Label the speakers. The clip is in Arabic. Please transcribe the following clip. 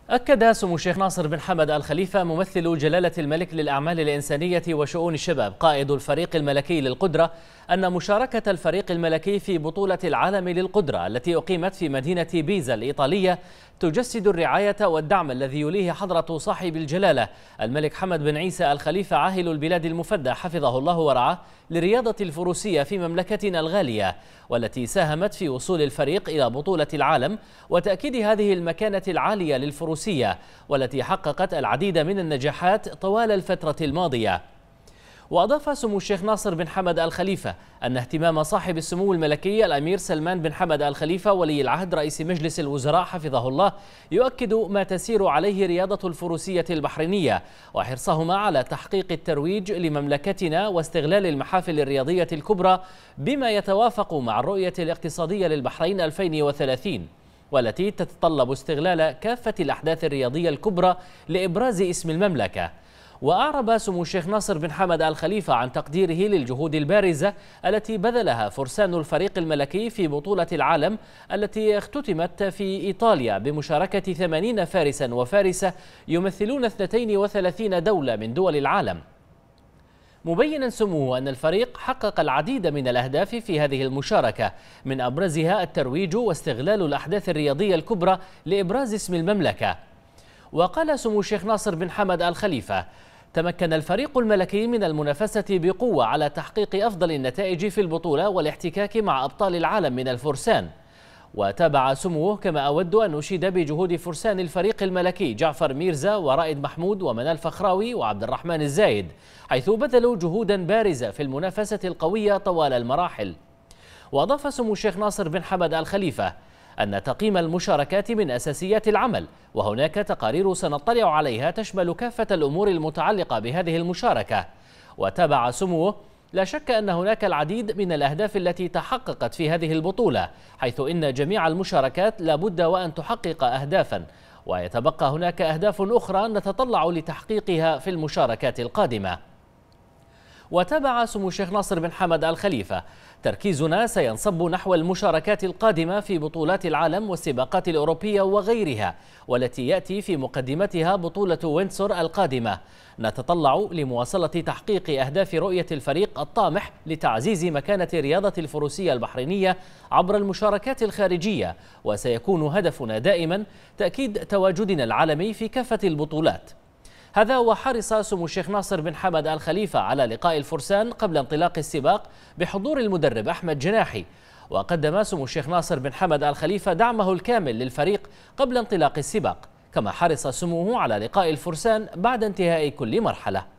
Speaker 1: أكد سمو الشيخ ناصر بن حمد آل خليفة ممثل جلالة الملك للأعمال الإنسانية وشؤون الشباب قائد الفريق الملكي للقدرة أن مشاركة الفريق الملكي في بطولة العالم للقدرة التي أقيمت في مدينة بيزا الإيطالية تجسد الرعاية والدعم الذي يليه حضرة صاحب الجلالة الملك حمد بن عيسى آل خليفة عاهل البلاد المفدى حفظه الله ورعاه لرياضة الفروسية في مملكتنا الغالية، والتي ساهمت في وصول الفريق إلى بطولة العالم وتأكيد هذه المكانة العالية للفروسية والتي حققت العديد من النجاحات طوال الفترة الماضية. وأضاف سمو الشيخ ناصر بن حمد آل خليفة أن اهتمام صاحب السمو الملكي الأمير سلمان بن حمد آل خليفة ولي العهد رئيس مجلس الوزراء حفظه الله يؤكد ما تسير عليه رياضة الفروسية البحرينية وحرصهما على تحقيق الترويج لمملكتنا واستغلال المحافل الرياضية الكبرى بما يتوافق مع الرؤية الاقتصادية للبحرين 2030 والتي تتطلب استغلال كافة الأحداث الرياضية الكبرى لإبراز اسم المملكة. وأعرب سمو الشيخ ناصر بن حمد آل خليفة عن تقديره للجهود البارزة التي بذلها فرسان الفريق الملكي في بطولة العالم التي اختتمت في إيطاليا بمشاركة 80 فارسا وفارسة يمثلون 32 دولة من دول العالم، مبينا سموه أن الفريق حقق العديد من الأهداف في هذه المشاركة من أبرزها الترويج واستغلال الأحداث الرياضية الكبرى لإبراز اسم المملكة. وقال سمو الشيخ ناصر بن حمد آل خليفة: تمكن الفريق الملكي من المنافسة بقوة على تحقيق أفضل النتائج في البطولة والاحتكاك مع أبطال العالم من الفرسان. وتابع سموه: كما أود أن أشيد بجهود فرسان الفريق الملكي جعفر ميرزا ورائد محمود ومنال فخراوي وعبد الرحمن الزايد، حيث بذلوا جهودا بارزة في المنافسة القوية طوال المراحل. وأضاف سمو الشيخ ناصر بن حمد آل خليفة أن تقييم المشاركات من أساسيات العمل، وهناك تقارير سنطلع عليها تشمل كافة الأمور المتعلقة بهذه المشاركة. وتابع سموه: لا شك أن هناك العديد من الأهداف التي تحققت في هذه البطولة، حيث إن جميع المشاركات لابد وأن تحقق أهدافا، ويتبقى هناك أهداف أخرى نتطلع لتحقيقها في المشاركات القادمة. وتابع سمو الشيخ ناصر بن حمد آل خليفة: تركيزنا سينصب نحو المشاركات القادمة في بطولات العالم والسباقات الأوروبية وغيرها، والتي يأتي في مقدمتها بطولة ويندسور القادمة. نتطلع لمواصلة تحقيق أهداف رؤية الفريق الطامح لتعزيز مكانة رياضة الفروسية البحرينية عبر المشاركات الخارجية، وسيكون هدفنا دائما تأكيد تواجدنا العالمي في كافة البطولات. هذا وحرص سمو الشيخ ناصر بن حمد آل خليفة على لقاء الفرسان قبل انطلاق السباق بحضور المدرب أحمد جناحي. وقدم سمو الشيخ ناصر بن حمد آل خليفة دعمه الكامل للفريق قبل انطلاق السباق، كما حرص سموه على لقاء الفرسان بعد انتهاء كل مرحلة.